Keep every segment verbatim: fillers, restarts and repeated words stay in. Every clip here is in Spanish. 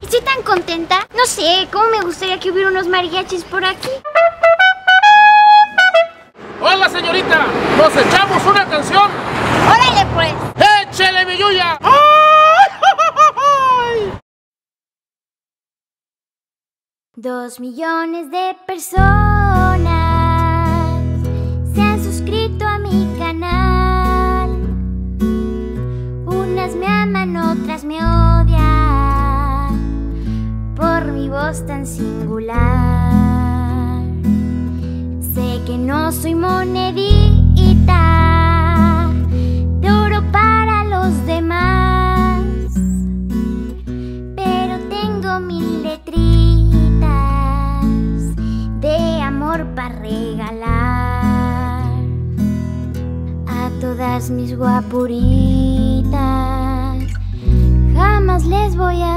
Estoy tan contenta. No sé, cómo me gustaría que hubiera unos mariachis por aquí. Hola, señorita. ¿Nos echamos una canción? ¡Órale, pues! ¡Échele, mi Yuya! Dos millones de personas se han suscrito a mi canal. Unas me aman, otras me odian por mi voz tan singular. Sé que no soy monedita de oro para los demás, pero tengo mil letritas de amor para regalar a todas mis guapuritas. Jamás les voy a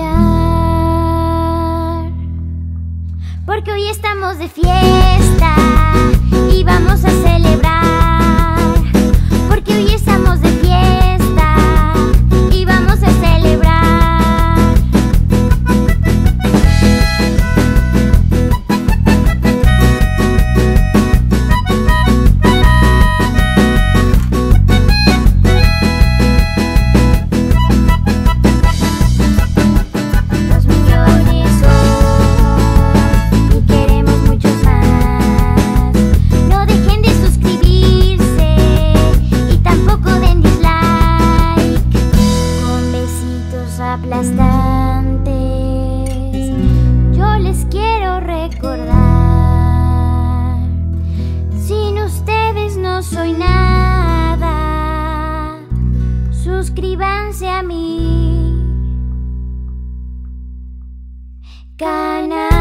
fallar, porque hoy estamos de fiesta y vamos a celebrar. Porque hoy estamos de fiesta y vamos a celebrar. Aplastantes, yo les quiero recordar: sin ustedes no soy nada. Suscríbanse a mi canal.